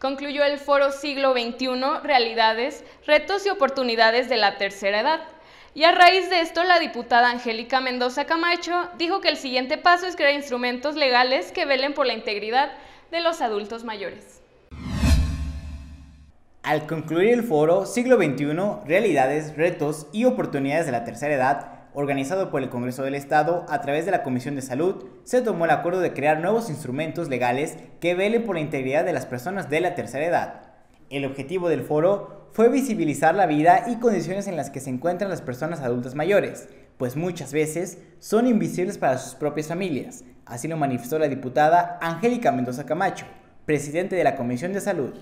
concluyó el Foro Siglo XXI, Realidades, Retos y Oportunidades de la Tercera Edad. Y a raíz de esto, la diputada Angélica Mendoza Camacho dijo que el siguiente paso es crear instrumentos legales que velen por la integridad de los adultos mayores. Al concluir el Foro Siglo XXI, Realidades, Retos y Oportunidades de la Tercera Edad, organizado por el Congreso del Estado a través de la Comisión de Salud, se tomó el acuerdo de crear nuevos instrumentos legales que velen por la integridad de las personas de la tercera edad. El objetivo del foro fue visibilizar la vida y condiciones en las que se encuentran las personas adultas mayores, pues muchas veces son invisibles para sus propias familias. Así lo manifestó la diputada Angélica Mendoza Camacho, presidente de la Comisión de Salud.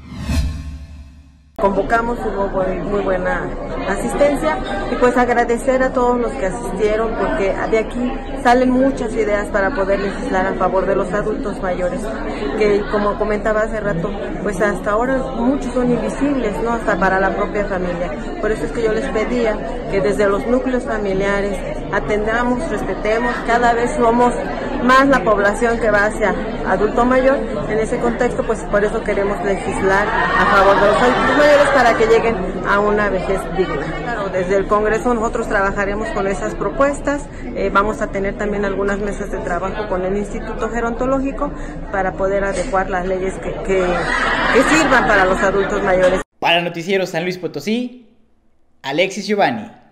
Convocamos, hubo muy buena asistencia y pues agradecer a todos los que asistieron porque de aquí salen muchas ideas para poder legislar a favor de los adultos mayores, que como comentaba hace rato, pues hasta ahora muchos son invisibles, ¿no? Hasta para la propia familia. Por eso es que yo les pedía que desde los núcleos familiares atendamos, respetemos, cada vez somos más la población que va hacia adulto mayor. En ese contexto, pues por eso queremos legislar a favor de los adultos mayores para que lleguen a una vejez digna. Claro, desde el Congreso nosotros trabajaremos con esas propuestas, vamos a tener también algunas mesas de trabajo con el Instituto Gerontológico para poder adecuar las leyes que sirvan para los adultos mayores. Para Noticiero San Luis Potosí, Alexis Giovanni.